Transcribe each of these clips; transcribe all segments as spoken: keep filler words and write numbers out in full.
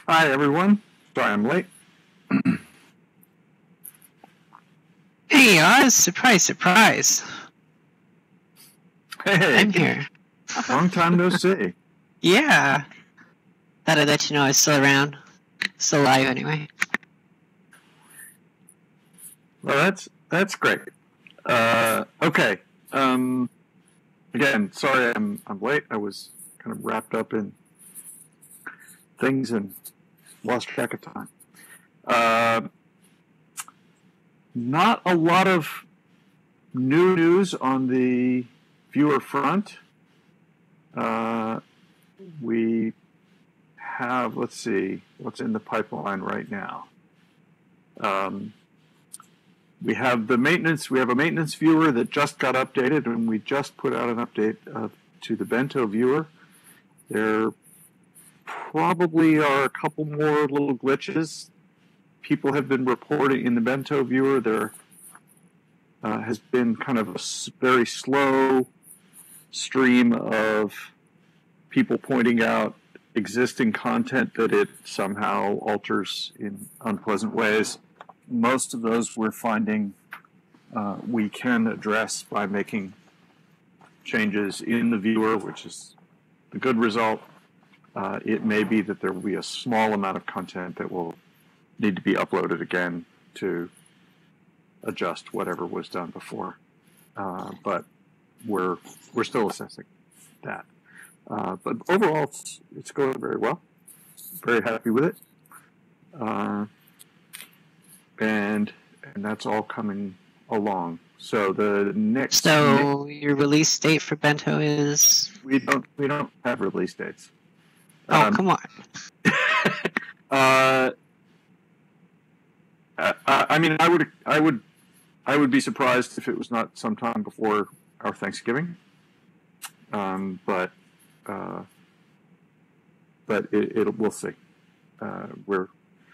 Hi, everyone. Sorry I'm late. Hey, Oz! Surprise, surprise! Hey, I'm here. long time no see. Yeah. Thought I'd let you know I was still around. Still alive, anyway. Well, that's that's great. Uh, okay. Um, again, sorry I'm I'm late. I was kind of wrapped up in things and lost track of time. Uh, not a lot of new news on the viewer front. Uh, we have, let's see, what's in the pipeline right now. Um, we have the maintenance, we have a maintenance viewer that just got updated, and we just put out an update uh, to the Bento viewer. There probably are a couple more little glitches. People have been reporting in the Bento viewer. There uh, has been kind of a very slow stream of people pointing out existing content that it somehow alters in unpleasant ways. Most of those we're finding uh, we can address by making changes in the viewer, which is the good result. Uh, it may be that there will be a small amount of content that will need to be uploaded again to adjust whatever was done before. Uh, but we're we're still assessing that. Uh, but overall, it's, it's going very well. Very happy with it. Uh, and and that's all coming along. So the next. So next, your release date for Bento is? we don't we don't have release dates. Oh, Um, come on. uh, I, I mean, I would I would I would be surprised if it was not sometime before our Thanksgiving. Um, but uh, but it, it'll we'll see. Uh, we're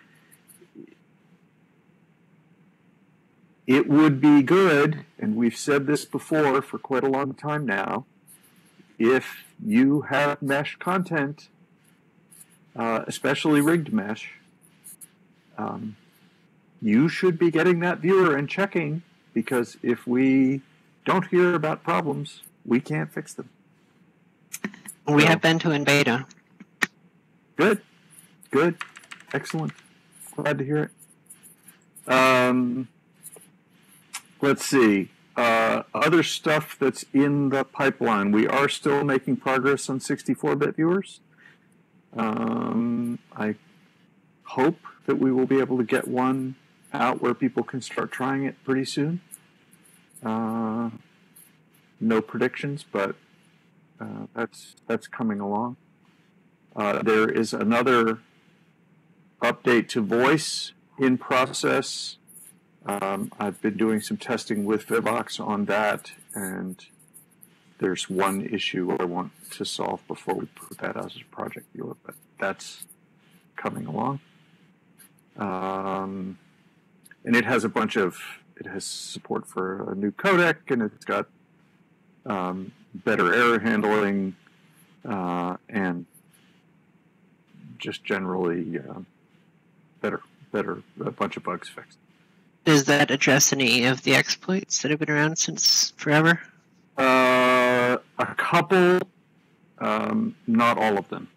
It would be good, and we've said this before for quite a long time now, if you have mesh content, uh, especially rigged mesh, um, you should be getting that viewer and checking, because if we don't hear about problems, we can't fix them. We so, have Bento in beta. Good. Good. Excellent. Glad to hear it. Um... Let's see. Uh, other stuff that's in the pipeline. We are still making progress on sixty-four bit viewers. Um, I hope that we will be able to get one out where people can start trying it pretty soon. Uh, no predictions, but uh, that's that's coming along. Uh, there is another update to voice in process. Um, I've been doing some testing with Vivox on that, and there's one issue I want to solve before we put that out as a project viewer, but that's coming along. Um, and it has a bunch of, it has support for a new codec, and it's got um, better error handling, uh, and just generally uh, better, better, a bunch of bugs fixed. Does that address any of the exploits that have been around since forever? Uh, a couple, um, not all of them.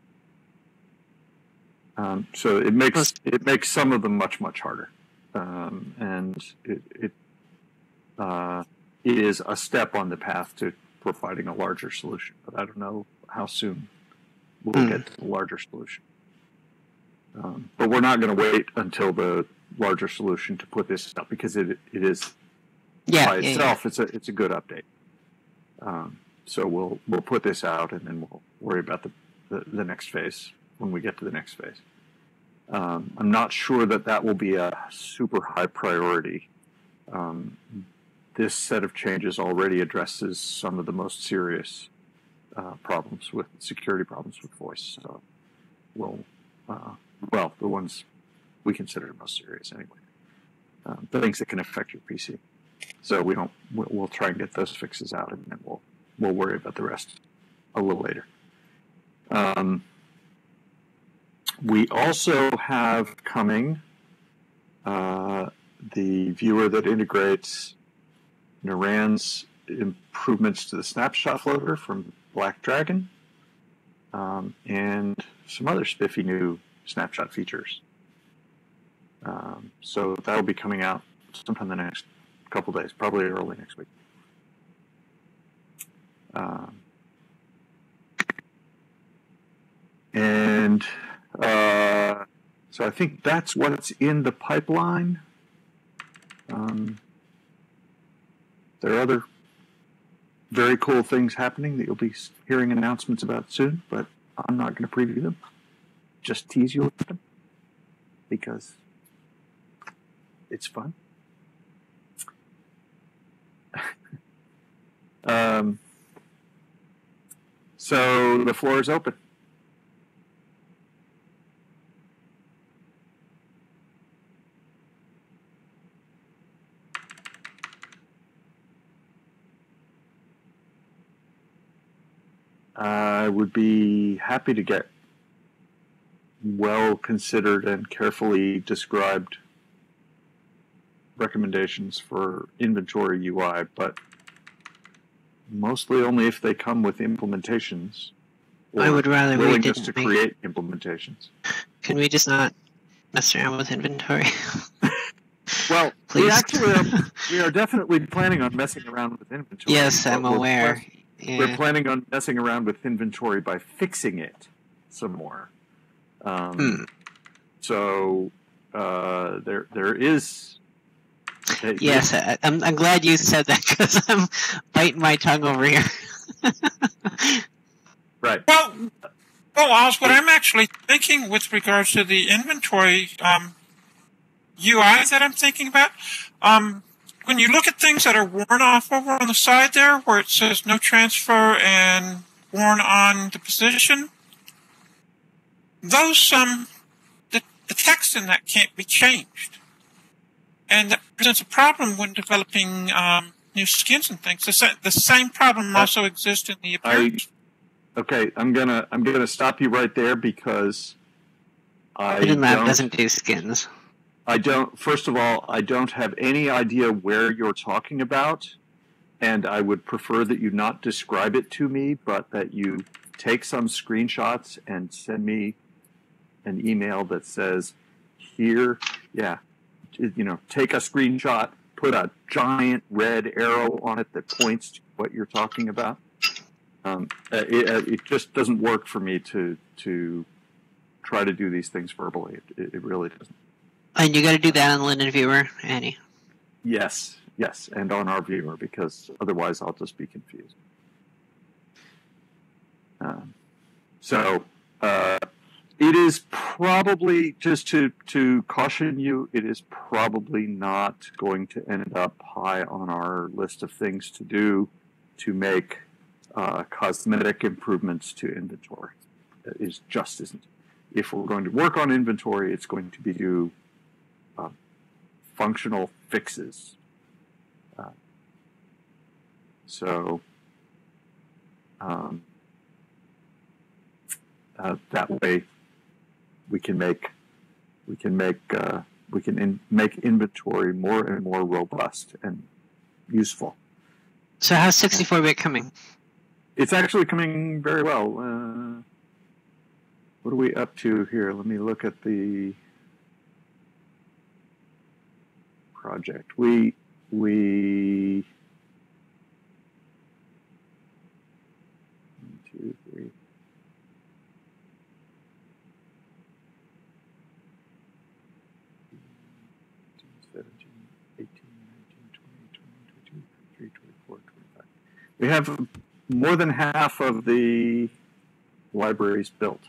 Um, so it makes it makes some of them much much harder, um, and it it, uh, it is a step on the path to providing a larger solution. But I don't know how soon we'll mm. get to the larger solution. Um, but we're not going to wait until the larger solution to put this up, because it it is yeah, by yeah, itself yeah. it's a it's a good update. Um, so we'll we'll put this out, and then we'll worry about the, the, the next phase when we get to the next phase. Um, I'm not sure that that will be a super high priority. Um, this set of changes already addresses some of the most serious uh, problems with security problems with voice. So we'll uh, well the ones we consider most serious anyway. Um, the things that can affect your P C. So we don't. We'll try and get those fixes out, and then we'll we'll worry about the rest a little later. Um, we also have coming uh, the viewer that integrates Naran's improvements to the snapshot floater from Black Dragon, um, and some other spiffy new snapshot features. Um, so that'll be coming out sometime in the next couple days, probably early next week. Um, and uh, so I think that's what's in the pipeline. Um, there are other very cool things happening that you'll be hearing announcements about soon, but I'm not going to preview them. Just tease you with them because it's fun. um, so the floor is open. I would be happy to get well-considered and carefully described recommendations for inventory U I, but mostly only if they come with implementations. Or I would rather we willingness didn't to make- create implementations. Can we just not mess around with inventory? Well, Please. we actually are, we are definitely planning on messing around with inventory. Yes, but I'm we're aware. pla- Yeah. We're planning on messing around with inventory by fixing it some more. Um, Hmm. So uh, there, there is. uh, Yes, I, I'm, I'm glad you said that because I'm biting my tongue over here. Right. Well, well, Oz, what I'm actually thinking with regards to the inventory um, U I that I'm thinking about, um, when you look at things that are worn off over on the side there, where it says no transfer and worn on the position, those um, the, the text in that can't be changed, and that presents a problem when developing um, new skins and things. The, sa- the same problem also exists in the appearance. Okay, I'm gonna I'm gonna stop you right there because I Hidden Lab don't, doesn't do skins. I don't. First of all, I don't have any idea where you're talking about, and I would prefer that you not describe it to me, but that you take some screenshots and send me an email that says, "Here, yeah, you know, take a screenshot, put a giant red arrow on it that points to what you're talking about." Um, it, it just doesn't work for me to to try to do these things verbally. It, it really doesn't. And you got to do that on Linden Viewer, Annie. Yes, yes, and on our viewer, because otherwise I'll just be confused. Um, so uh, it is probably, just to, to caution you, it is probably not going to end up high on our list of things to do to make uh, cosmetic improvements to inventory. It is just isn't. If we're going to work on inventory, it's going to be do uh, functional fixes. Uh, so um, uh, that way we can make we can make uh, we can in, make inventory more and more robust and useful. So how's sixty-four bit coming? It's actually coming very well. Uh, what are we up to here? Let me look at the project. We we one, two, three. seventeen, eighteen, nineteen, twenty, twenty-one, twenty-two, twenty-three, twenty-four, twenty-five. We have more than half of the libraries built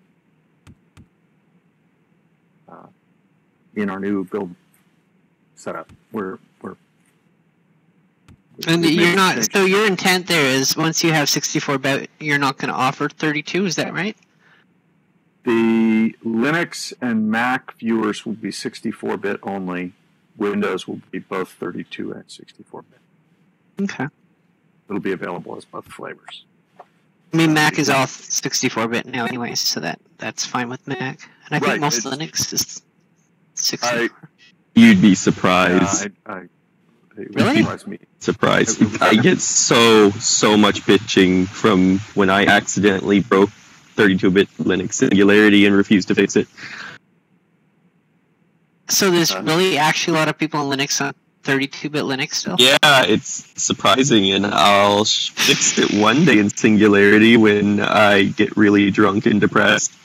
uh, in our new build setup. We're we're And we've you're made not. changes. So your intent there is once you have sixty-four bit, you're not going to offer thirty-two. Is that right? The Linux and Mac viewers will be sixty-four bit only. Windows will be both thirty-two and sixty-four bit. Okay. It'll be available as both flavors. I mean, Mac is all sixty-four bit now anyway, so that that's fine with Mac. And I think Right, most it's- Linux is sixty-four. I, You'd be uh, surprised. I, I, it Really? surprised me. Surprised. I get so so much bitching from when I accidentally broke thirty-two bit Linux Singularity and refused to fix it. So there's Uh, really actually a lot of people on Linux on thirty-two bit Linux still? Yeah, it's surprising, and I'll sh- fix it one day in Singularity when I get really drunk and depressed.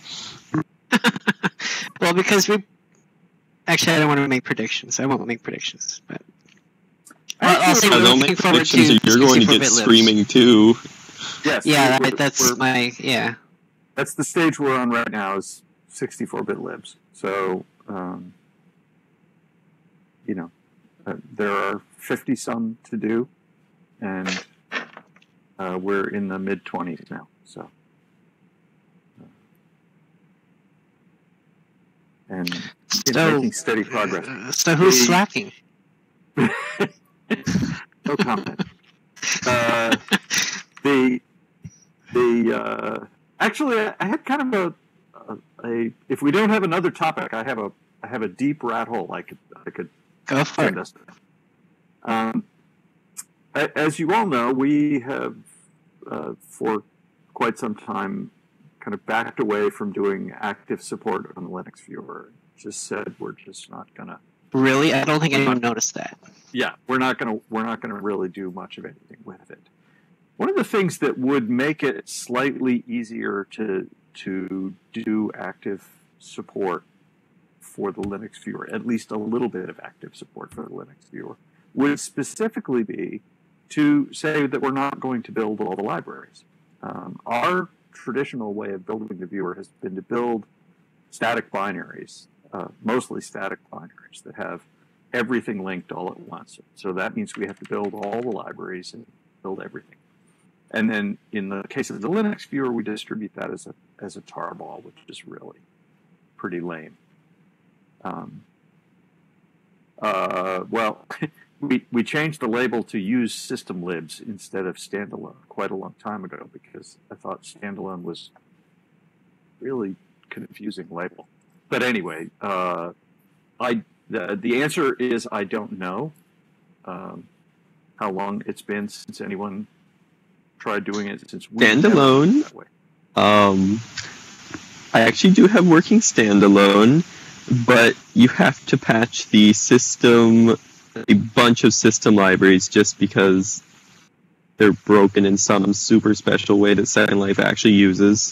Well, because we... Actually, I don't want to make predictions. I won't make predictions, but... I'll, I'll say Uh, we're don't looking make forward predictions, to or you're going to get sixty-four bit libs. screaming too. Yes. Yeah, we're- that, that's we're- my... Yeah. that's the stage we're on right now is sixty-four bit libs. So, um, you know, uh, there are fifty some to do, and uh, we're in the mid twenties now. So, uh, and you know, So, making steady progress. uh, so who's The- slacking? No comment. Uh, the the uh, actually, I had kind of a, a a if we don't have another topic, I have a I have a deep rat hole I could I could Go for send it. us. Um, a- as you all know, we have uh, for quite some time kind of backed away from doing active support on the Linux viewer. Just said we're just not gonna. Really? I don't think anyone noticed that. Yeah, we're not gonna we're not gonna really do much of anything with it. One of the things that would make it slightly easier to to do active support for the Linux viewer, at least a little bit of active support for the Linux viewer, would specifically be to say that we're not going to build all the libraries. Um, our traditional way of building the viewer has been to build static binaries, uh, mostly static binaries that have everything linked all at once. So that means we have to build all the libraries and build everything. And then in the case of the Linux viewer, we distribute that as a as a tarball, which is really pretty lame. Um, uh, well, we we changed the label to use system libs instead of standalone quite a long time ago because I thought standalone was really confusing label. But anyway, uh, I the the answer is I don't know um, how long it's been since anyone tried doing it since we never did it Standalone. that way. Um, I actually do have working standalone, but you have to patch the system, a bunch of system libraries, just because they're broken in some super special way that Second Life actually uses.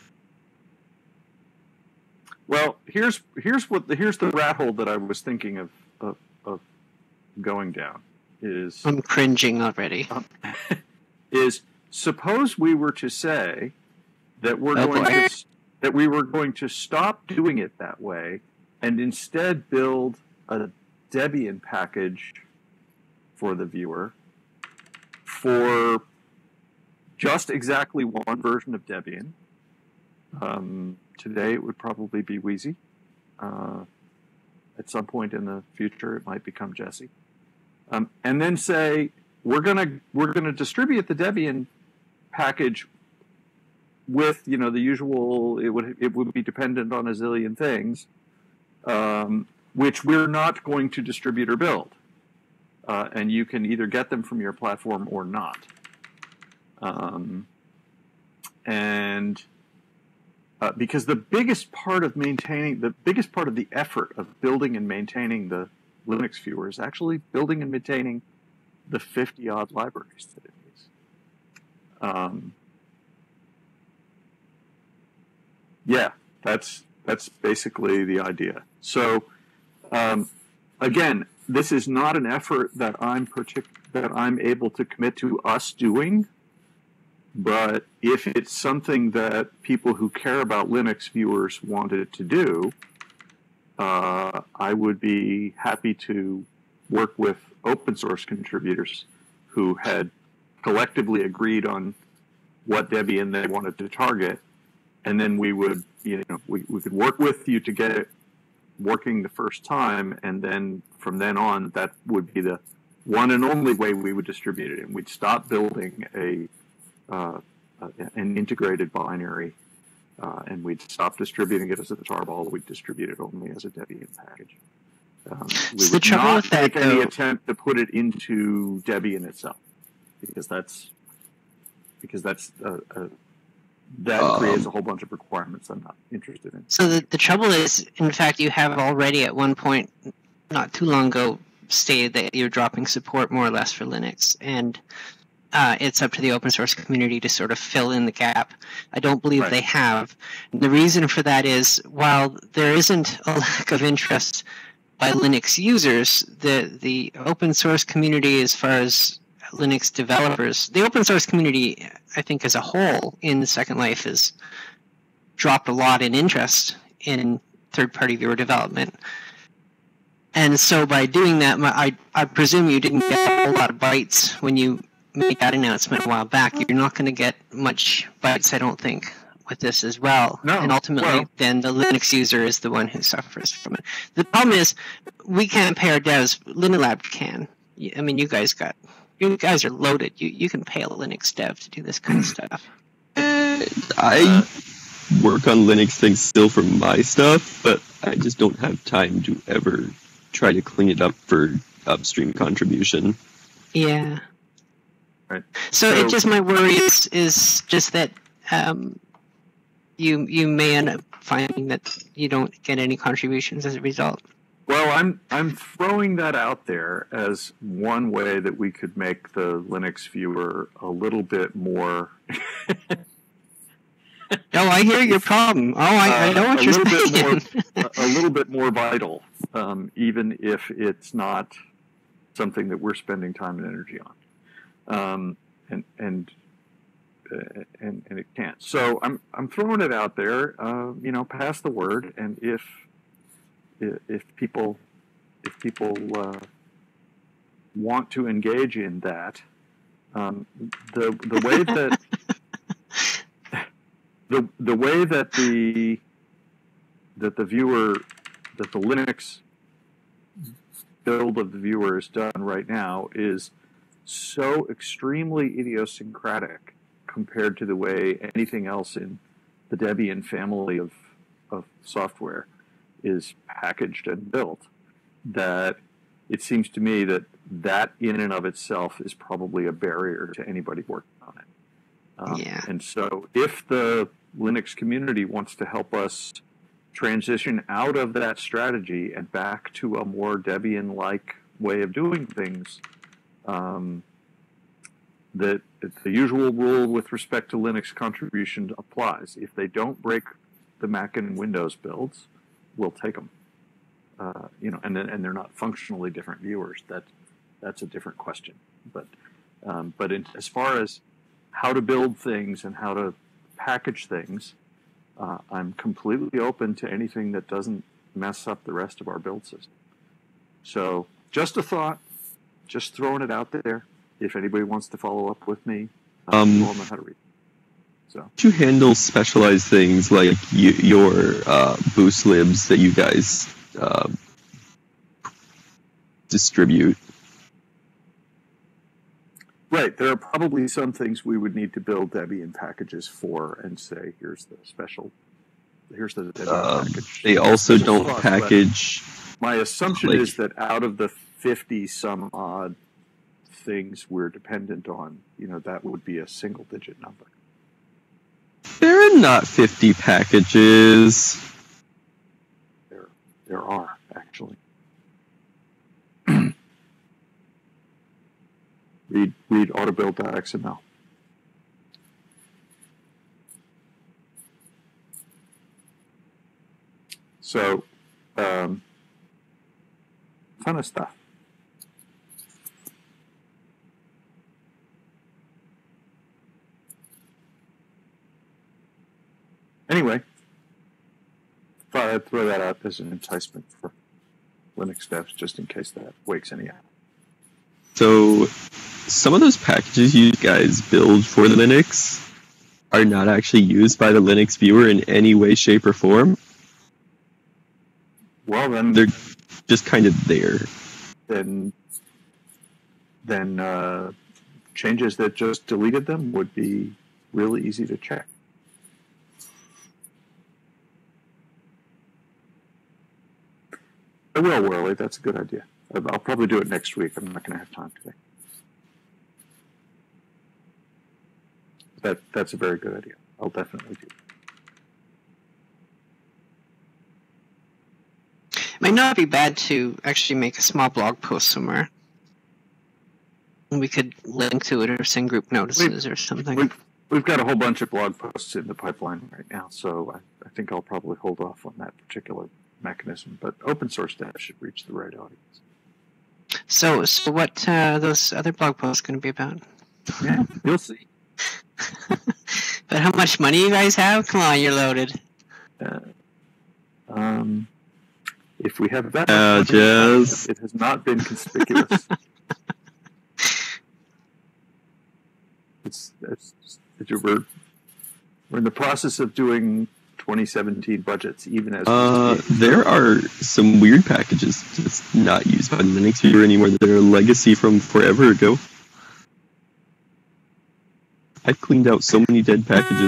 Well, here's here's what the, here's the rat hole that I was thinking of of, of going down is I'm cringing already. um, is suppose we were to say that we're Oh, going boy. to s- that we were going to stop doing it that way and instead build a Debian package for the viewer for just exactly one version of Debian. Um, today it would probably be Wheezy. Uh, at some point in the future, it might become Jesse. Um, and then say we're gonna we're gonna distribute the Debian package with you know the usual. It would it would be dependent on a zillion things, um, which we're not going to distribute or build. Uh, and you can either get them from your platform or not. Um, and uh, because the biggest part of maintaining, the biggest part of the effort of building and maintaining the Linux viewer is actually building and maintaining the fifty odd libraries that it needs. Um, yeah, that's that's basically the idea. So um, again, this is not an effort that I'm partic- that I'm able to commit to us doing. But if it's something that people who care about Linux viewers wanted to do, uh, I would be happy to work with open source contributors who had collectively agreed on what Debian they wanted to target, and then we would, you know, we, we could work with you to get it working the first time, and then from then on, that would be the one and only way we would distribute it, and we'd stop building a Uh, a an integrated binary, uh, and we'd stop distributing it as a tarball. We'd distribute it only as a Debian package. Um, we So the would trouble not with that, make any though- attempt to put it into Debian itself, because that's because that's uh, uh, that Um, creates a whole bunch of requirements I'm not interested in. So the, the trouble is, in fact, you have already at one point, not too long ago, stated that you're dropping support more or less for Linux, and uh, it's up to the open source community to sort of fill in the gap. I don't believe Right. they have. The reason for that is, while there isn't a lack of interest by Linux users, the the open source community, as far as Linux developers, the open source community, I think, as a whole in Second Life has dropped a lot in interest in third-party viewer development. And so by doing that, my- I, I presume you didn't get a whole lot of bites when you made that announcement a while back. You're not going to get much bites, I don't think, with this as well. No, And ultimately, well- then the Linux user is the one who suffers from it. The problem is, we can't pay our devs. Linilab can. Y- I mean, you guys got, you guys are loaded. You you can pay a Linux dev to do this kind of stuff. I work on Linux things still for my stuff, but I just don't have time to ever try to clean it up for upstream contribution. Yeah. Right. So, So- it just, my worry is is just that um, you you may end up finding that you don't get any contributions as a result. Well, I'm I'm throwing that out there as one way that we could make the Linux viewer a little bit more. Oh, I hear your problem. Oh, I, I know Uh, what a you're little bit saying. more, a, a little bit more vital, um, even if it's not something that we're spending time and energy on, um, and and, uh, and and it can't. So I'm I'm throwing it out there. Uh, you know, pass the word, and if if people if people uh, want to engage in that, um, the the way that. The the way that the that the viewer that the Linux build of the viewer is done right now is so extremely idiosyncratic compared to the way anything else in the Debian family of of software is packaged and built, that it seems to me that that in and of itself is probably a barrier to anybody working on it. Um, Yeah. And so if the Linux community wants to help us transition out of that strategy and back to a more Debian-like way of doing things, um, that the usual rule with respect to Linux contribution applies. If they don't break the Mac and Windows builds, we'll take them. Uh, you know, and then, and they're not functionally different viewers. That that's a different question. But um, but in, as far as how to build things and how to package things, uh, I'm completely open to anything that doesn't mess up the rest of our build system. So just a thought, just throwing it out there. If anybody wants to follow up with me, uh, Um, you all know how to read. So To handle specialized things like y your uh, boost libs that you guys uh, distribute. right, there are probably some things we would need to build Debian packages for and say, here's the special, here's the Debian Um, package. they also Special don't sauce, but package. My assumption like- is that out of the fifty some odd things we're dependent on, you know, that would be a single digit number. There are not fifty packages. There, there are actually. read read autobuild.xml. So, um, ton of stuff. Anyway, thought I'd throw that out as an enticement for Linux devs, just in case that wakes any up. So some of those packages you guys build for the Linux are not actually used by the Linux viewer in any way, shape, or form. Well, then, They're just kind of there. then, then uh, changes that just deleted them would be really easy to check. I will, Worley. That's a good idea. I'll probably do it next week. I'm not going to have time today. That that's a very good idea. I'll definitely do it. It might not be bad to actually make a small blog post somewhere. We could link to it or send group notices we've, or something. We've, we've got a whole bunch of blog posts in the pipeline right now, so I, I think I'll probably hold off on that particular mechanism. But open source data should reach the right audience. So, so what uh, are those other blog posts going to be about? Yeah, you'll see. But how much money you guys have? Come on, you're loaded. Uh, um, if we have that, uh, much just... it has not been conspicuous. it's, it's, it's we're we're in the process of doing twenty seventeen budgets, even as uh, there are some weird packages just not used by Linux here anymore. They're a legacy from forever ago. I've cleaned out so many dead packages.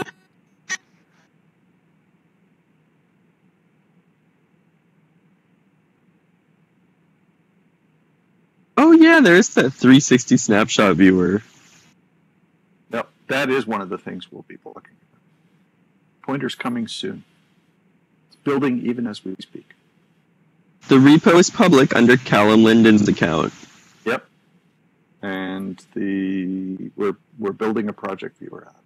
Oh yeah, there's that three sixty snapshot viewer. Yep, that is one of the things we'll be looking at. Pointer's coming soon. It's building even as we speak. The repo is public under Callum Linden's account. Yep. And the we're we're building a project viewer out.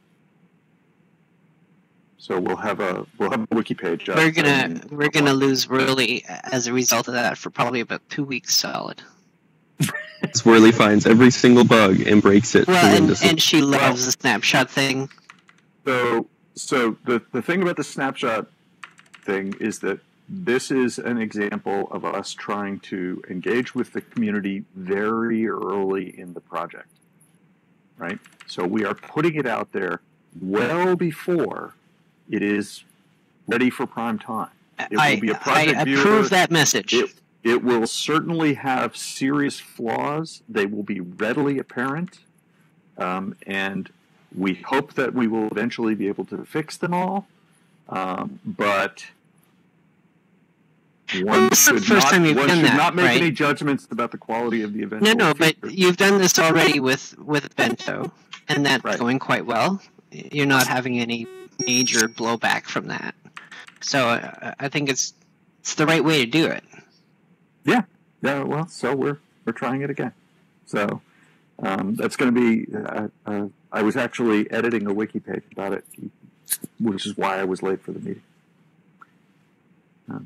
So we'll have a we'll have a wiki page. Up we're gonna we're gonna lose Whirly as a result of that for probably about two weeks solid. Swirly finds every single bug and breaks it. Well, and, and she loves well, the snapshot thing. So so the the thing about the snapshot thing is that this is an example of us trying to engage with the community very early in the project, right? So we are putting it out there well before it is ready for prime time. It I, will be a project I approve viewer. that message. It, it will certainly have serious flaws. They will be readily apparent, um, and we hope that we will eventually be able to fix them all, um, but one this should, is the first not, time you've one done should that, not make right? any judgments about the quality of the event. No, no, but you've done this already with, with Bento, and that's right. going quite well. You're not having any major blowback from that. So uh, I think it's it's the right way to do it. Yeah, yeah. Well, so we're we're trying it again. So um, that's going to be. Uh, uh, I was actually editing a wiki page about it, which is why I was late for the meeting. Um,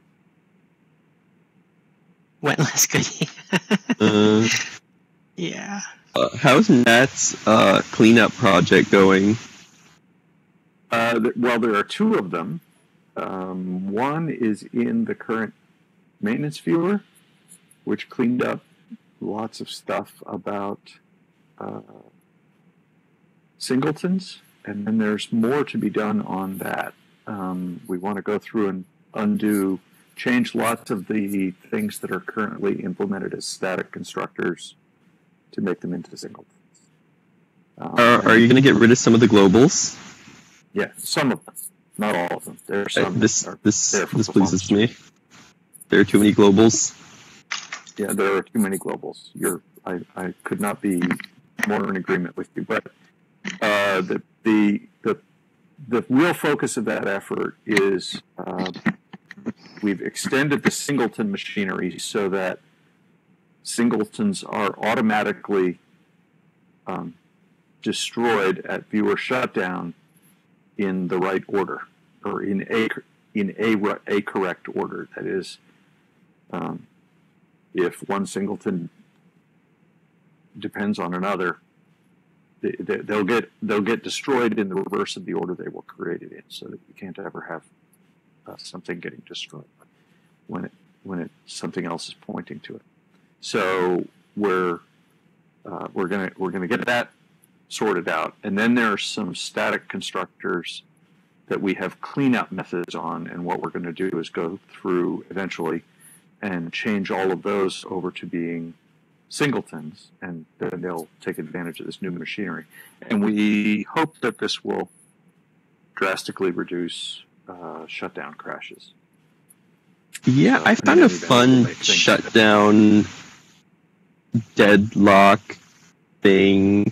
Went less goody. uh, yeah. Uh, how's Matt's uh, cleanup project going? Uh, th- well, there are two of them. Um, one is in the current maintenance viewer, which cleaned up lots of stuff about uh, singletons, and then there's more to be done on that. Um, we want to go through and undo, change lots of the things that are currently implemented as static constructors to make them into singletons. Um, are, are you going to get rid of some of the globals? Yeah, some of them, not all of them. There are some. Uh, this are this there for this pleases me. performance. There are too many globals. Yeah, there are too many globals. You're, I, I could not be more in agreement with you. But uh, the the the the real focus of that effort is uh, we've extended the singleton machinery so that singletons are automatically um, destroyed at viewer shutdown in the right order, or in a in a a correct order. That is, um, if one singleton depends on another, they, they, they'll get they'll get destroyed in the reverse of the order they were created in, so that you can't ever have uh, something getting destroyed when it when it something else is pointing to it. So we're uh, we're gonna we're gonna get that sorted out, and then there are some static constructors that we have cleanup methods on, and what we're going to do is go through eventually and change all of those over to being singletons, and then they'll take advantage of this new machinery. And we hope that this will drastically reduce uh, shutdown crashes. Yeah, So, I found a fun shutdown deadlock thing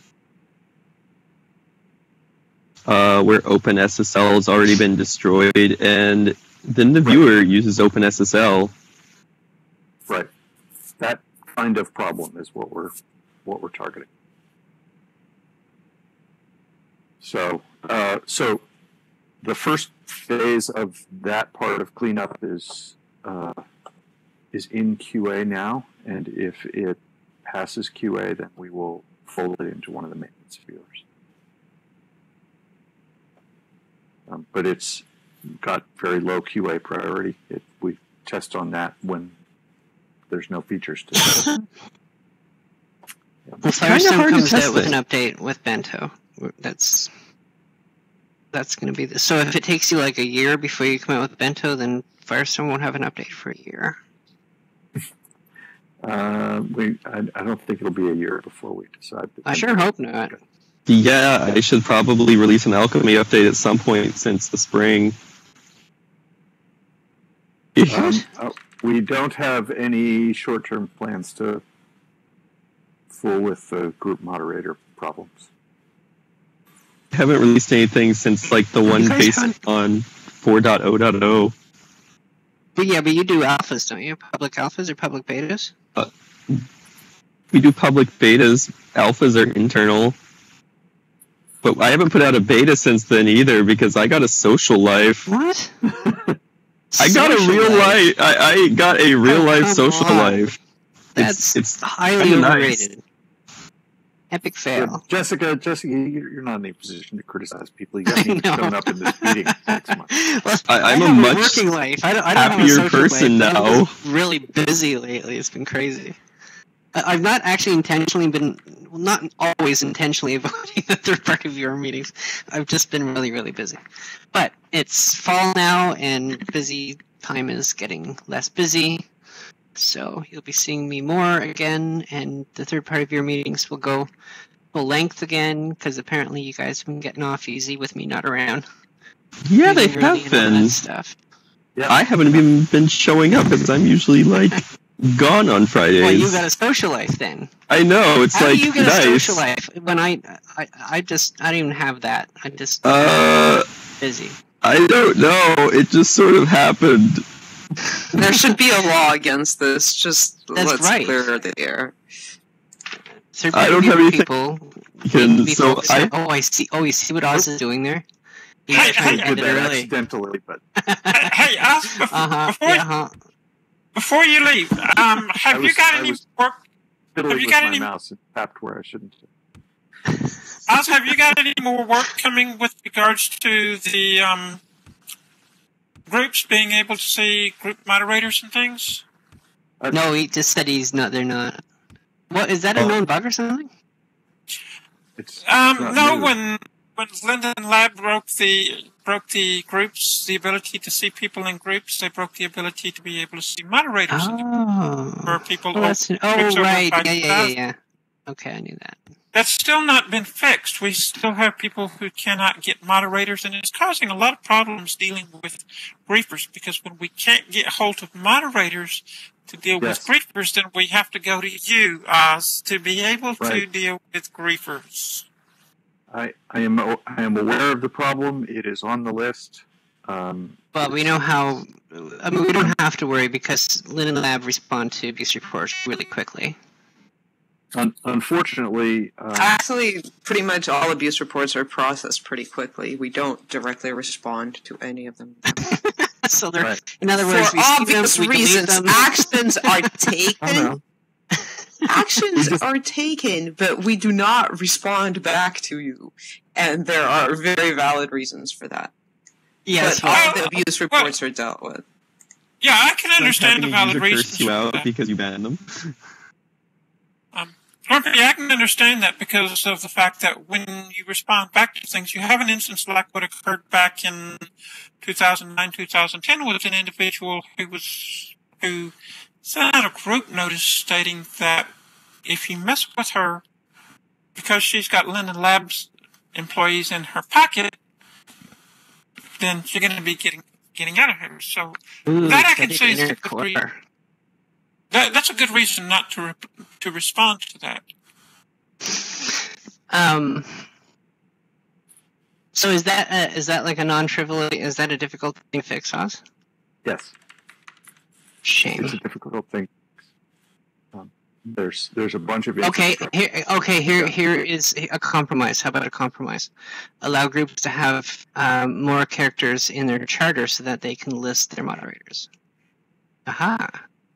uh, where OpenSSL has already been destroyed, and then the viewer right. uses OpenSSL. Right. That kind of problem is what we're what we're targeting. So, uh, so the first phase of that part of cleanup is uh, is in Q A now, and if it passes Q A, then we will fold it into one of the maintenance viewers. Um, but it's got very low Q A priority. It, we test on that when there's no features to it. Well, Firestone comes out with an update with Bento. That's that's going to be the, so if it takes you like a year before you come out with Bento, then Firestone won't have an update for a year. Uh, we, I, I don't think it'll be a year before we decide. I sure hope not. Yeah, I should probably release an Alchemy update at some point since the spring. um, uh, we don't have any short-term plans to fool with the group moderator problems. I haven't released anything since like the one based on four point oh point oh. But yeah, but you do alphas, don't you? Public alphas or public betas? Uh, we do public betas. Alphas are internal. But I haven't put out a beta since then either because I got a social life. What? I got a real life. life. I, I got a real oh, life social on. life. That's it's, it's highly overrated. Nice. Epic fail. But Jessica, Jessica, you're not in a position to criticize people. You got me showing up in this meeting next month. Well, I, I'm I a much a working life. I don't, I don't happier have a person life. now. I'm really busy lately. It's been crazy. I, I've not actually intentionally been, well, not always intentionally avoiding the third party viewer meetings. I've just been really, really busy. But it's fall now, and busy time is getting less busy. So you'll be seeing me more again, and the third party viewer meetings will go full length again, because apparently you guys have been getting off easy with me not around. Yeah, they have been. Stuff. Yeah, I haven't even been showing up because I'm usually like gone on Fridays. Well, you got a social life then. I know, it's How like do you get nice. a social life when I, I, I just, I don't even have that. I just uh, busy. I don't know. It just sort of happened. There should be a law against this. Just That's let's right. clear the air. So I don't have anything. People Can, so I, on, oh, I see. Oh, you see what Oz is doing there? He's Hey, trying hey, to end did it that early. accidentally, but hey, hey, Oz, before, Uh-huh. before, Yeah, huh. before you leave, um, have was- you got I any was- work? fiddling Have you with got my any- mouse and tapped where I shouldn't. Oz, have you got any more work coming with regards to the um, groups being able to see group moderators and things? No, he just said he's not. They're not. What is that? A Oh. known bug or something? It's, it's Um, not no, new. when when Linden Lab broke the broke the groups, the ability to see people in groups, they broke the ability to be able to see moderators in the for Oh. people. Oh, that's, over- oh groups over right. five Yeah, yeah, yeah, thousand. yeah. Okay, I knew that. That's still not been fixed. We still have people who cannot get moderators, and it's causing a lot of problems dealing with griefers, because when we can't get hold of moderators to deal Yes. with griefers, then we have to go to you, Oz, to be able to Right. deal with griefers. I, I am I am aware of the problem. It is on the list. Um, But we know how. I mean, we don't have to worry because Linden Lab respond to abuse reports really quickly. un, unfortunately, uh, Actually, pretty much all abuse reports are processed pretty quickly. We don't directly respond to any of them. So they're, Right. in other words, For we see them, obvious we delete reasons, them. actions are I don't taken. know. Actions just- are taken, but we do not respond back to you. And there are very valid reasons for that. Yes, but all well- the abuse reports are dealt with. Yeah, I can understand the Having a valid user reasons curse you for out that. because you banned them. Grumpy, I can understand that because of the fact that when you respond back to things, you have an instance like what occurred back in two thousand nine, two thousand ten with an individual who was who sent out a group notice stating that if you mess with her, because she's got Linden Labs employees in her pocket, then you're going to be getting getting out of here. So Ooh, that I can studied say is inner a good core. reason. That, that's a good reason not to re- to respond to that. Um. So is that uh, is that like a non-trivial? Is that a difficult thing to fix, Oz? Yes, Shame. it's a difficult thing. Um, there's there's a bunch of Okay, infrastructure. here, okay, here, here is a compromise. How about a compromise? Allow groups to have um, more characters in their charter so that they can list their moderators. Aha.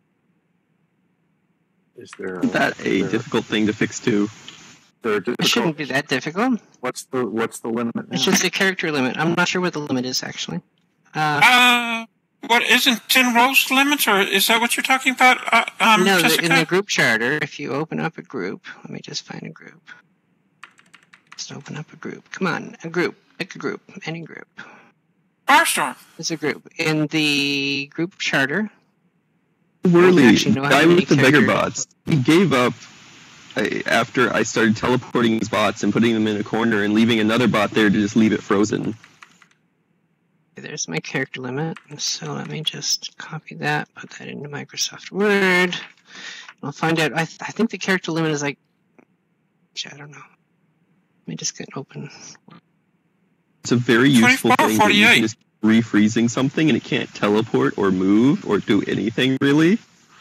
Is there Isn't that a there, difficult thing to fix too? there It shouldn't be that difficult. What's the what's the limit now? It's just a character limit. I'm not sure what the limit is, actually. Uh, Uh, what isn't ten rows limits, or is that what you're talking about? Uh, um, no, the, Jessica? in the group charter, if you open up a group, let me just find a group. Just open up a group. Come on, a group. Pick a group. Any group. Firestorm. It's a group. In the group charter, Whirly, actually know how guy many with the beggar characters- bots, he gave up uh, after I started teleporting his bots and putting them in a corner and leaving another bot there to just leave it frozen. there's my character limit. So let me just copy that, put that into Microsoft Word. I'll find out. I, th- I think the character limit is like, I don't know. Let me just get open. It's a very useful twenty-four, thing that you forty-eight. can just refreezing something and it can't teleport or move or do anything really.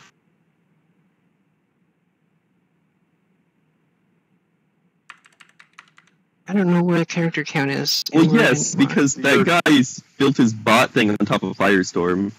I don't know where the character count is. Well, in Word yes, anymore. because that guy's built his bot thing on top of Firestorm.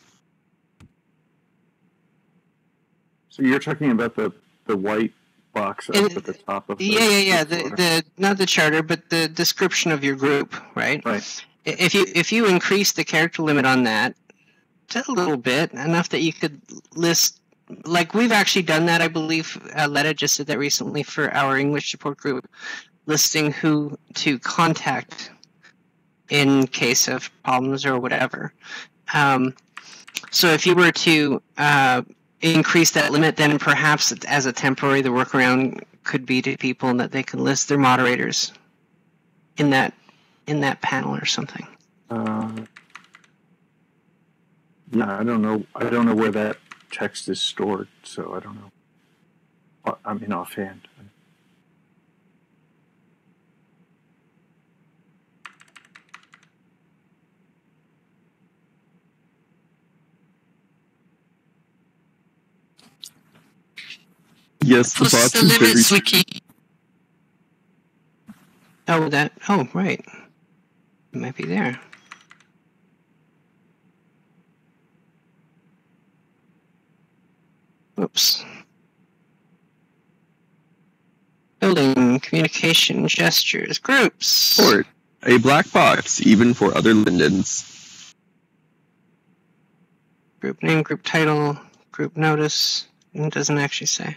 So you're talking about the the white box up And- at the top of the Yeah, yeah, yeah. The, floor. the not the charter, but the description of your group, right? Right. I- If you if you increase the character limit on that just a little bit, enough that you could list, like we've actually done that, I believe. Uh, Letta just did that recently for our English support group, listing who to contact in case of problems or whatever. Um, so if you were to uh, increase that limit, then perhaps as a temporary, the workaround could be to people that they can list their moderators in that in that panel or something. Uh, yeah, I don't know. I don't know where that text is stored, so I don't know. Uh, I mean, offhand. Yes, the Plus bots the are very limits wiki. Oh, that. Oh, right. It might be there. Oops. Building, communication, gestures, groups. support. A black box, even for other Lindens. Group name, group title, group notice. It doesn't actually say.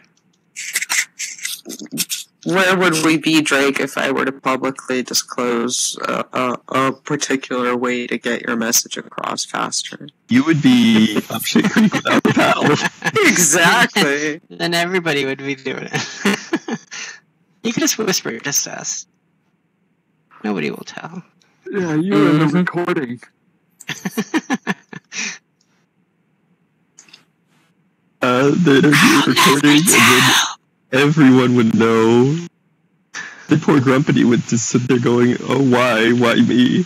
Where would we be, Drake, if I were to publicly disclose a, a, a particular way to get your message across faster? You would be up shit creek without a paddle. Exactly. Then everybody would be doing it. You could just whisper it just to us. Nobody will tell. Yeah, you in the recording. Uh, there'd be a recording, and then everyone would know. The poor Grumpy would just sit there going, "Oh, why, why me?"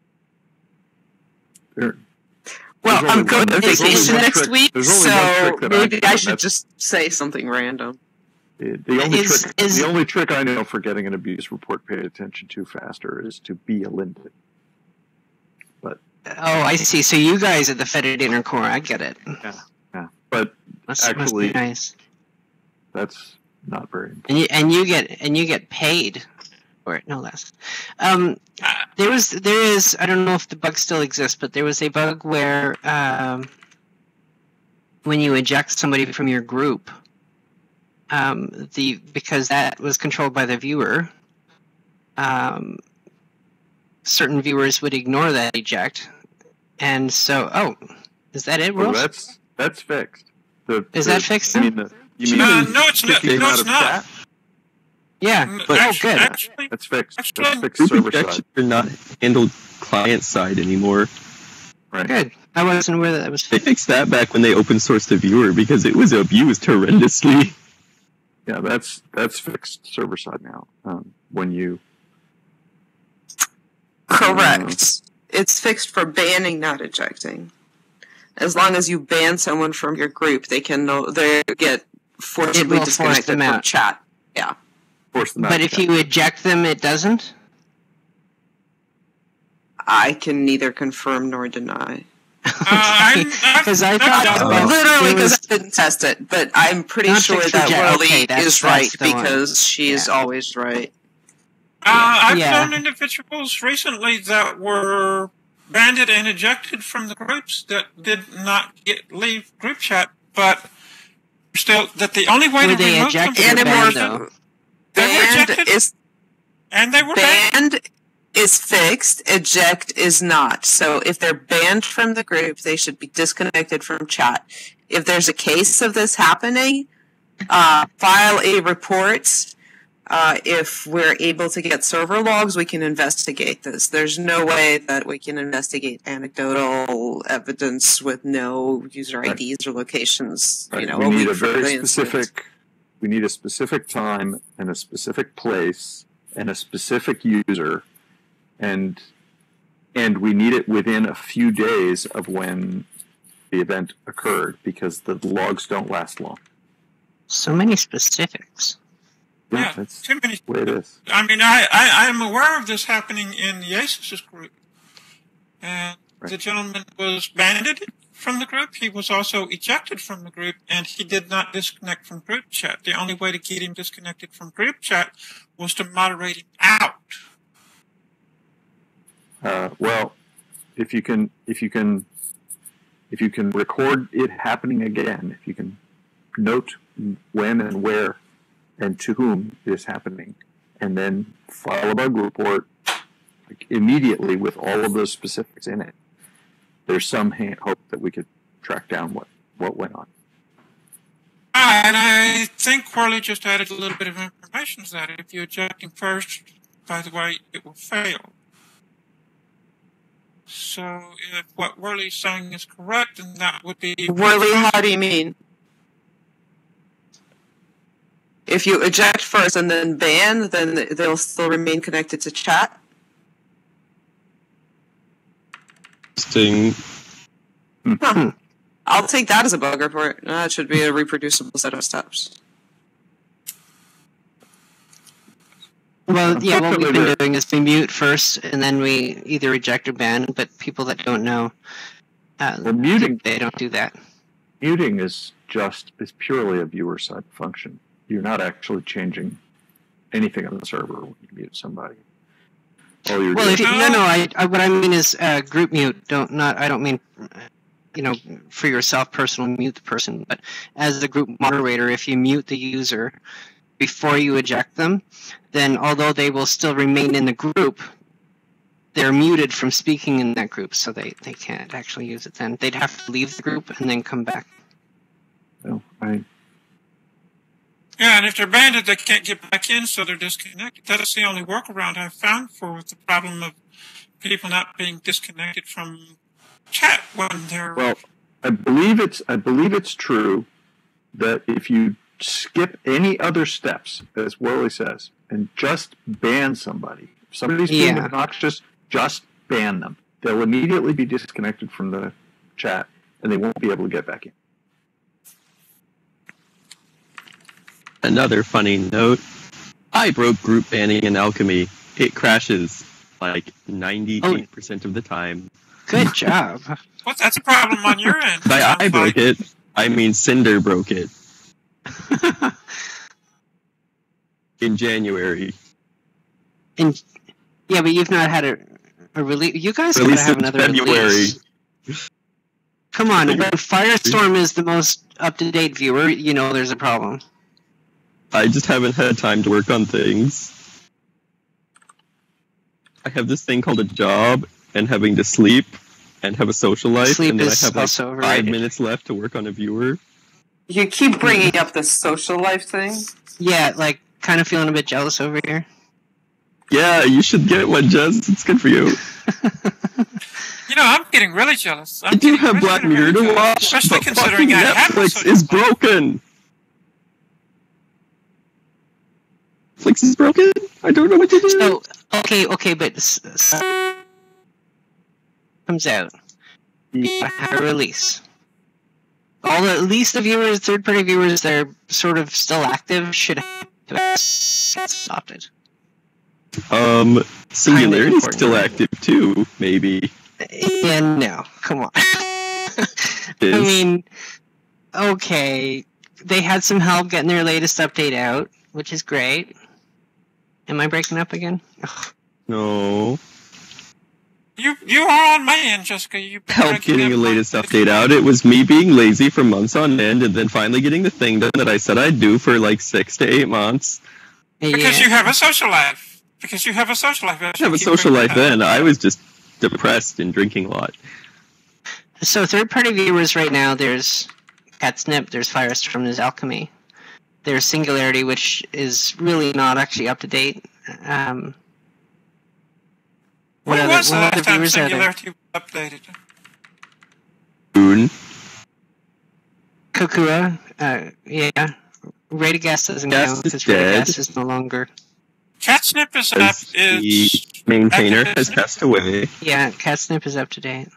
There, Well, There's I'm only going one- on there's only vacation one next trick- week, there's only one so trick that I maybe know, I and should that's- just say something random. the, the only Is- trick, is- the only trick I know for getting an abuse report paid attention to faster is to be a Linden. Oh, I see. So you guys are the Fetid Inner Core. I get it. Yeah, but Must, must Actually- be nice. that's not very important. And you and you get and you get paid for it, no less. Um, there was there is I don't know if the bug still exists, but there was a bug where um, when you eject somebody from your group, um, the because that was controlled by the viewer, um, certain viewers would ignore that eject, and so oh, is that it, Well, Rose? that's that's fixed. The, Is the- that fixed I now? mean, the, You mean Uh, no, it's not. kicking No, out it's of not. chat? Yeah. N- Oh, actually, good. actually, That's fixed. Actually, That's fixed Group server injections side. are not handled client side anymore. Right. Good. I wasn't aware that that was. They fixed that back when they open sourced the viewer because it was abused horrendously. Yeah, that's that's fixed server side now. Um, when you Correct. It's fixed for banning, not ejecting. As long as you ban someone from your group, they can no, they get forcibly It will force disconnected them from out. chat. force them out. But of if chat. you eject them, it doesn't. I can neither confirm nor deny. I'm- I'm- Because I I'm thought not- about- Literally, it because was- I didn't test it, but I'm pretty Not sure fixed that reject- Whirly okay, that's- is that's right the one. because she is Yeah. always right. Uh, I've Yeah. known individuals recently that were banded and ejected from the groups that did not get leave group chat, but still that the only way Were to they remove them ejected from or the banned, person- though? They were Banned ejected, is and they were banned. banned is fixed. Eject is not. So if they're banned from the group, they should be disconnected from chat. If there's a case of this happening, uh, file a report. Uh, if we're able to get server logs, we can investigate this. There's no way that we can investigate anecdotal evidence with no user Right. I Ds or locations. Right. You know, we a need week a from very the incident. specific. We need a specific time and a specific place and a specific user, and and we need it within a few days of when the event occurred because the logs don't last long. So many specifics. Yeah, Yeah, that's too many. the way it is. I mean, I, I, I'm aware of this happening in the ASUS group. And Right. the gentleman was banded from the group. He was also ejected from the group, and he did not disconnect from group chat. The only way to get him disconnected from group chat was to moderate him out. Uh, well, if you can, if you can, if you can record it happening again, if you can note when and where and to whom it is happening, and then file a bug report like, immediately with all of those specifics in it, there's some ha- hope that we could track down what, what went on. Ah, and I think Corley just added a little bit of information to that. If you eject him first, by the way, it will fail. So if what Worley's saying is correct, then that would be... Whirly, how do you mean? If you eject first and then ban, then they'll still remain connected to chat? Interesting. Huh. I'll take that as a bug report. That should be a reproducible set of steps. Well, yeah, what we've been Unfortunately, doing is we mute first, and then we either eject or ban. But people that don't know, uh, Well, muting they don't do that. muting is just is purely a viewer side function. You're not actually changing anything on the server when you mute somebody. All you're Well, if doing, you, no, no, I, I, what I mean is uh, group mute. Don't not. I don't mean, you know, for yourself personally mute the person, but as the group moderator, if you mute the user before you eject them, then although they will still remain in the group, they're muted from speaking in that group, so they, they can't actually use it then. They'd have to leave the group and then come back. no, I, Yeah, and if they're banded, they can't get back in, so they're disconnected. That is the only workaround I've found for the problem of people not being disconnected from chat when they're... well, I believe it's I believe it's true that if you skip any other steps, as Worley says, and just ban somebody, if somebody's being Yeah. obnoxious, just ban them. They'll immediately be disconnected from the chat, and they won't be able to get back in. Another funny note. I broke group banning in Alchemy. It crashes like ninety-eight percent of the time. Good job. Well, that's a problem on your end. By I Sounds broke like. it, I mean Cinder broke it in January. And yeah, but you've not had a, a release. You guys gotta Release have in another February. release. Come on, when Firestorm is the most up-to-date viewer, you know there's a problem. I just haven't had time to work on things. I have this thing called a job and having to sleep and have a social life, Sleep and then I is have like also five overrated. minutes left to work on a viewer. You keep bringing up the social life thing. Yeah, like, kind of feeling a bit jealous over here. Yeah, you should get one, Jez. It's good for you. You know, I'm getting really jealous. I'm I do getting have really, Black really, Mirror really to jealous, watch, especially but considering fucking I have a Netflix social is life. broken. Netflix is broken? I don't know what to do. So, okay, okay, but s- s- comes out. Yeah. A release. All the, at least the viewers, third-party viewers that are sort of still active should have adopted. Um, Singularity is important. still active too, maybe. Yeah, no, come on. I Is. mean, okay, they had some help getting their latest update out, which is great. Am I breaking up again? Ugh. No. You you are on my end, Jessica. You Help getting the latest update out. It was me being lazy for months on end and then finally getting the thing done that I said I'd do for like six to eight months. Because Yeah. you have a social life. Because you have a social life. I have a social life then. I was just depressed and drinking a lot. So third-party viewers right now, there's Catsnip, there's Firestorm, there's Alchemy. There's Singularity, which is really not actually up to date. Um, what When other, was the what other last time viewers are there? Singularity was updated? Boon. Kokura, uh, yeah. Radagast doesn't Gas count is because dead. Radagast is no longer. Catsnip is up. As the Is maintainer active, has isn't it? passed away. Yeah, Catsnip is up to date.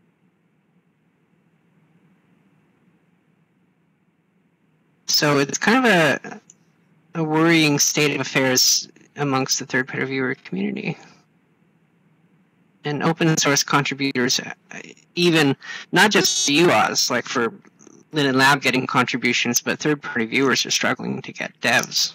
So it's kind of a a worrying state of affairs amongst the third-party viewer community. And open source contributors, uh, even not just U A S, like for Linen Lab getting contributions, but third-party viewers are struggling to get devs.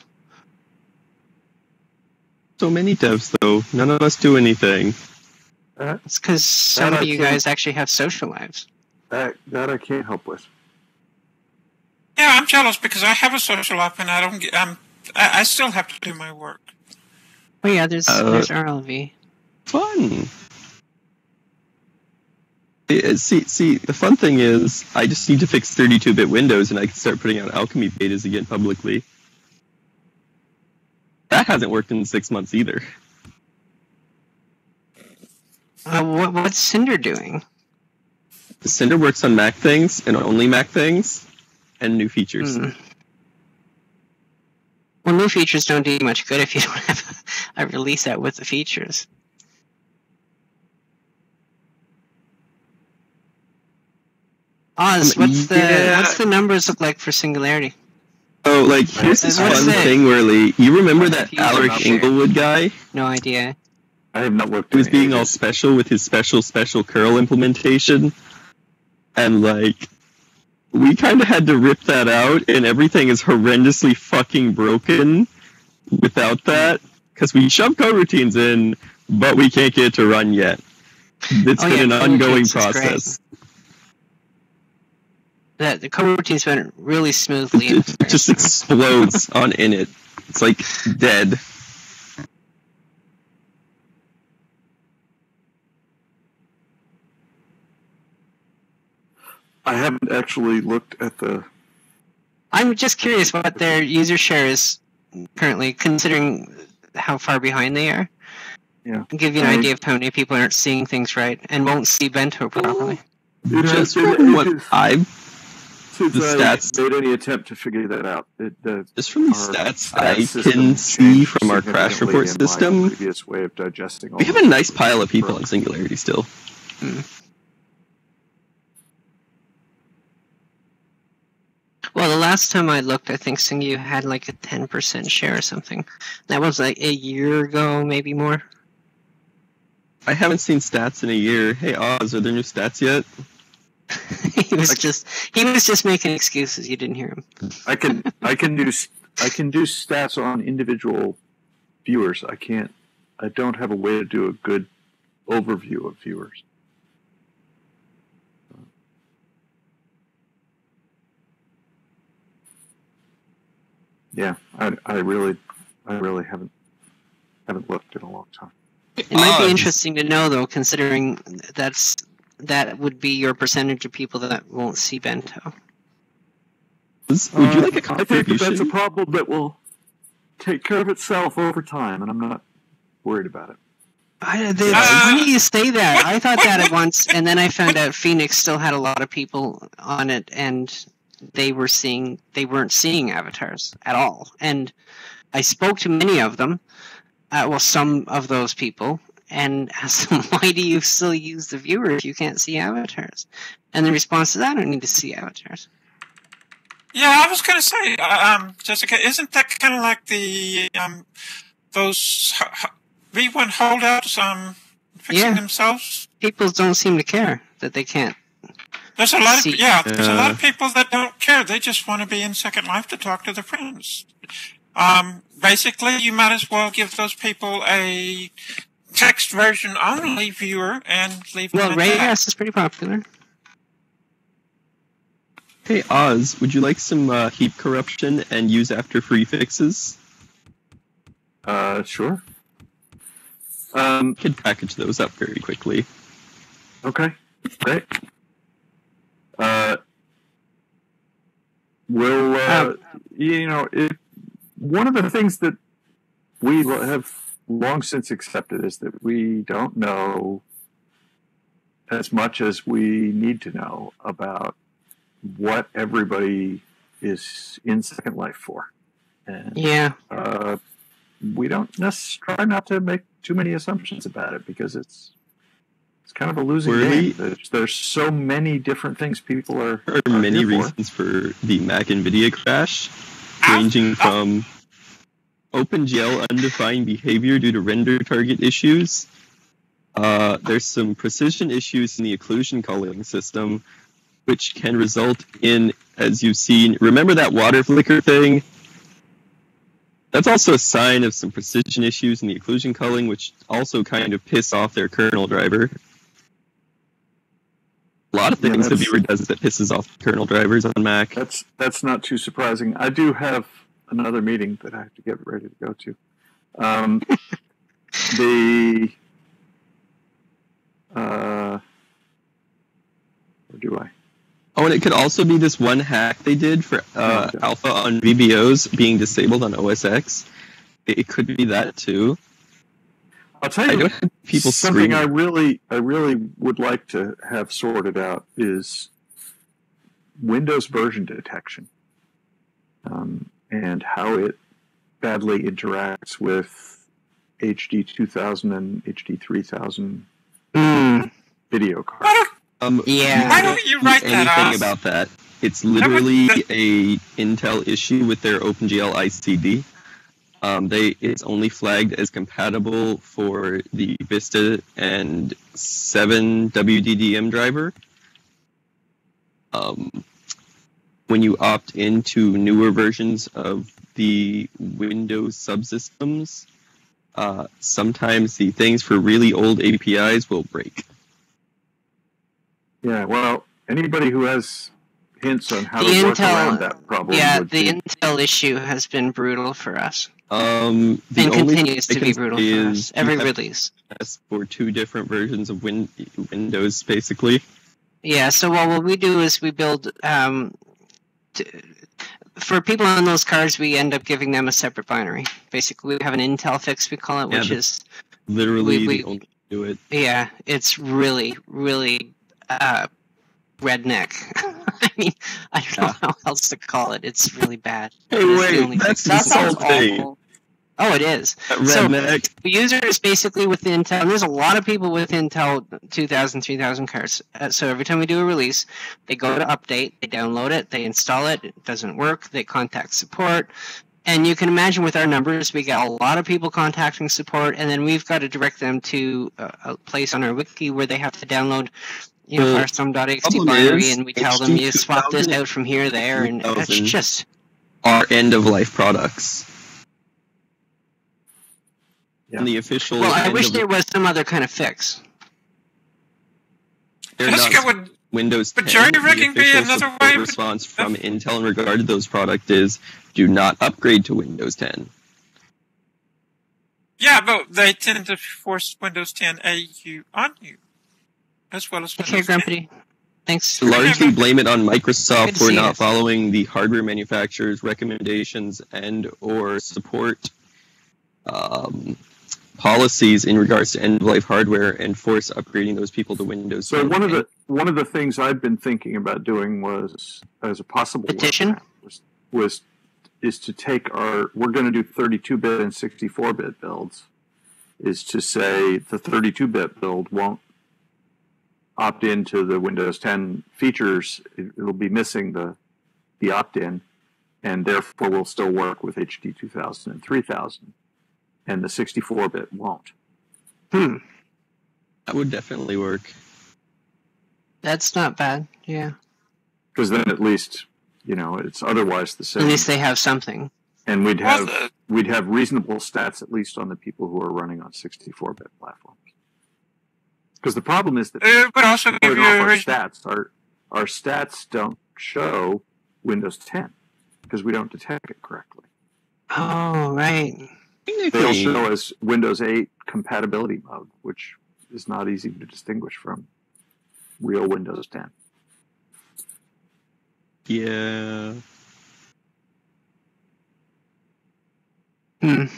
So many devs though. None of us do anything. That, It's because some That of I you can't- guys actually have social lives. that, that I can't help with. Yeah, I'm jealous because I have a social life and I don't get. Um, I, I still have to do my work. Oh yeah, there's Uh, there's R L V. Fun. Eh, See, see, the fun thing is, I just need to fix thirty-two bit Windows and I can start putting out Alchemy betas again publicly. That hasn't worked in six months either. Uh, what what's Cinder doing? Cinder works on Mac things and only Mac things and new features. Hmm. Well, new features don't do you much good if you don't have a release out with the features. Oz, Um, what's the yeah. what's the numbers look like for Singularity? Oh, like, here's this What's fun it? thing, Whirly. You remember What that if you were Alaric up there? Inglewood guy? No idea. I have not looked He was at being any all of special with his special, special curl implementation. And, like, we kind of had to rip that out, and everything is horrendously fucking broken without that. Because we shove coroutines in, but we can't get it to run yet. It's Oh, been yeah, an ongoing coroutines is great. process. The the coroutines went really smoothly. It, it just explodes on init. It's like dead. I haven't actually looked at the. I'm just curious what their user share is currently, considering how far behind they are. Yeah. And give you an I- idea of how many people aren't seeing things right and won't see Bento properly. It has Just been from what ages I've since the I stats- made any attempt to figure that out. It, the, Just from the our stats stat I system can see changed from our crash significantly report in my system, previous way of digesting all we have of a it. nice pile of people on Singularity still. Well, the last time I looked, I think Singu had like a ten percent share or something. That was like a year ago, maybe more. I haven't seen stats in a year. Hey Oz, are there new stats yet? he was Like- just he was just making excuses. You didn't hear him. I can I can do s- I can do stats on individual viewers. I can't. I don't have a way to do a good overview of viewers. Yeah, I, I really I really haven't haven't looked in a long time. It might be Oz. interesting to know though, considering that's that would be your percentage of people that won't see Bento. Would you Uh, like a I think that contribution? that's a problem that will take care of itself over time, and I'm not worried about it. I, they, it's Uh, funny you say that. what- I thought what- that at what- once, and then I found out Phoenix still had a lot of people on it, and they were seeing they weren't seeing avatars at all. And I spoke to many of them, uh, well, some of those people, and asked them, "Why do you still use the viewer if you can't see avatars?" And the response is, "I don't need to see avatars." Yeah, I was going to say, uh, um, Jessica, isn't that kind of like the um, those V one holdouts um, fixing Yeah. themselves? People don't seem to care that they can't. There's a lot See- of yeah, there's a lot Yeah. of people that don't care. They just want to be in Second Life to talk to their friends. Um, basically, you might as well give those people a text version only viewer and leave them Well, at that. Raycast is pretty popular. Hey Oz, would you like some uh, heap corruption and use after free fixes? Uh, sure. Um, Could package those up very quickly. okay, great. Uh, we'll, uh, Um, you know, it, one of the things that we lo- have long since accepted is that we don't know as much as we need to know about what everybody is in Second Life for. And Yeah. uh, we don't necessarily try not to make too many assumptions about it because it's it's kind of a losing Really? game. There's, there's so many different things people are. There are are many here for. reasons for the Mac NVIDIA crash, Ow, ranging ow. from OpenGL undefined behavior due to render target issues. Uh, there's some precision issues in the occlusion culling system, which can result in, as you've seen, remember that water flicker thing? That's also a sign of some precision issues in the occlusion culling, which also kind of piss off their kernel driver. A lot of Yeah, things the that's- viewer does that pisses off kernel drivers on Mac. That's that's not too surprising. I do have another meeting that I have to get ready to go to. Um, the uh, or do I? Oh, and it could also be this one hack they did for uh, Okay. alpha on V B Os being disabled on O S X. It, it could be that too. I'll tell I you don't have people something screaming. I really I really would like to have sorted out is Windows version detection um, and how it badly interacts with H D two thousand and H D three thousand Mm, video Why cards. don't, Um, yeah. why don't you do write that anything off? about that? It's That would- literally that- a Intel issue with their OpenGL I C D. Um, they it's only flagged as compatible for the Vista and seven W D D M driver. Um, when you opt into newer versions of the Windows subsystems, uh, sometimes the things for really old A P Is will break. Yeah, well, anybody who has hints on how The to work Intel- around that problem Yeah, would the be Intel issue has been brutal for us, Um, the and only continues thing to I be can brutal say for is us. you Every have release. access for two different versions of win- Windows, basically. Yeah, so what, what we do is we build um, t- for people on those cards, we end up giving them a separate binary. Basically, we have an Intel fix, we call it, Yeah, which the- is Literally We- we- the only way to do it. yeah, it's really really uh, redneck. I mean, I don't know how else to call it. It's really bad. Hey, It is the wait, only that's fix. That sounds insulting. awful. Oh, it is. That So- redneck. The user is basically with Intel, and there's a lot of people with Intel two thousand, three thousand cards. Uh, so every time we do a release, they go to update, they download it, they install it, it doesn't work, they contact support. And you can imagine with our numbers, we get a lot of people contacting support, and then we've got to direct them to a, a place on our wiki where they have to download, you know, Well, our some.exe problem binary, is, and we tell them you H D swap this two thousand out from here, there, and that's two thousand just Are end of life products. Yeah. And the official. well. I end wish of- there was some other kind of fix. they're Jessica not would Windows But ten. jerry-rigging the be official another support way of- response from Intel in regard to those products is do not upgrade to Windows ten. Yeah, but they tend to force Windows ten A U on you, as well as Okay, Windows ten. Grumpy. Thanks. To largely blame it on Good Microsoft to for see not you. following the hardware manufacturer's recommendations and or support um, policies in regards to end-of-life hardware and force upgrading those people to Windows So ten. one of the one of the things I've been thinking about doing was, as a possible Petition? workaround, was, was is to take our we're going to do thirty-two bit and sixty-four bit builds. Is to say the thirty-two bit build won't opt into the Windows ten features. It, it'll be missing the the opt-in, and therefore will still work with H D two thousand and three thousand, and the sixty-four bit won't. Hmm. That would definitely work. That's not bad. Yeah. Because then at least, you know, it's otherwise the same. At least they have something. And we'd Well, have the- we'd have reasonable stats at least on the people who are running on sixty-four bit platforms. Because the problem is that It would also give showing you off a our reason. stats, our our stats don't show Windows ten because we don't detect it correctly. Oh, right. They'll Technically, show as Windows eight compatibility mode, which is not easy to distinguish from real Windows ten. yeah. Hmm.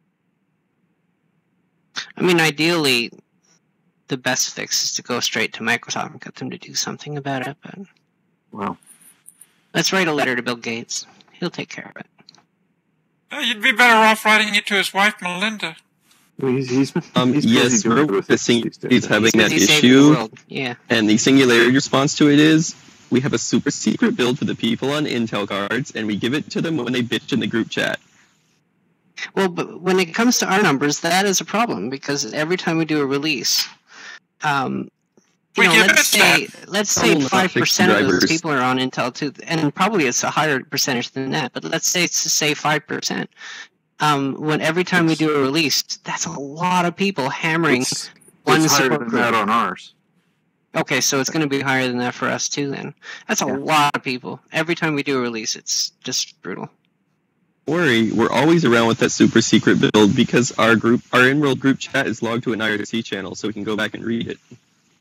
I mean, ideally, the best fix is to go straight to Microsoft and get them to do something about it. But Well, let's write a letter to Bill Gates. He'll take care of it. Uh, You'd be better off writing it to his wife, Melinda. he's he's, Um, he's busy yes, doing we're other things witnessing these days. he's having He's that busy saving the issue, world. Yeah. and the singularity response to it is we have a super secret build for the people on Intel cards, and we give it to them when they bitch in the group chat. Well, but when it comes to our numbers, that is a problem because every time we do a release, um, you We know, give let's it say let's That say will not five fix percent of those drivers. people are on Intel too, and probably it's a higher percentage than that. But let's say it's to say five percent. Um, when every time we do a release, that's a lot of people hammering It's, one it's higher support than group. that on ours. Okay, so it's going to be higher than that for us too. Then that's a Yeah. lot of people. Every time we do a release, it's just brutal. Don't worry, we're always around with that super secret build because our group, our in-world group chat is logged to an I R C channel, so we can go back and read it.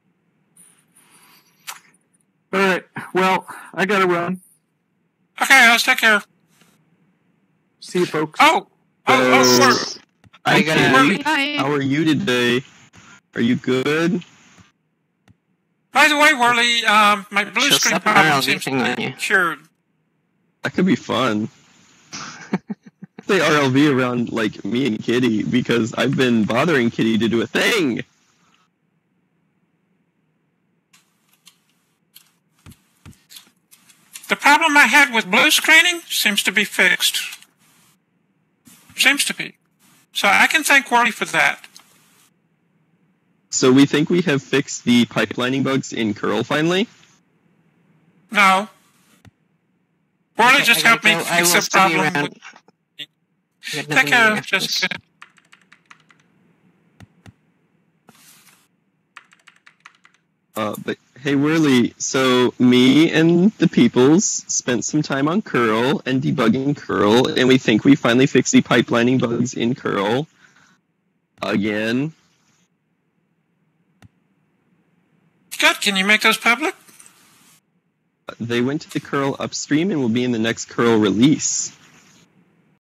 All right. Well, I got to run. Okay, let's take care. See you, folks. Oh, oh, oh, So- we're- Are you gonna- we're- How are you today? Are you good? by the way, Worley, um, my blue She'll screen slap an problem R L V seems to thing on be you. cured. That could be fun. Say R L V around like me and Kitty because I've been bothering Kitty to do a thing. The problem I had with blue screening seems to be fixed. Seems to be. So I can thank Worley for that. So we think we have fixed the pipelining bugs in curl finally. No. Worley Okay, just I helped me gotta go. I fix will the still be problem. around. With, I got take nothing care, after this. Jessica. Uh, but hey, Whirly, so me and the peoples spent some time on curl and debugging curl, and we think we finally fixed the pipelining bugs in curl. Again. Good. Can you make those public? They went to the curl upstream and will be in the next curl release.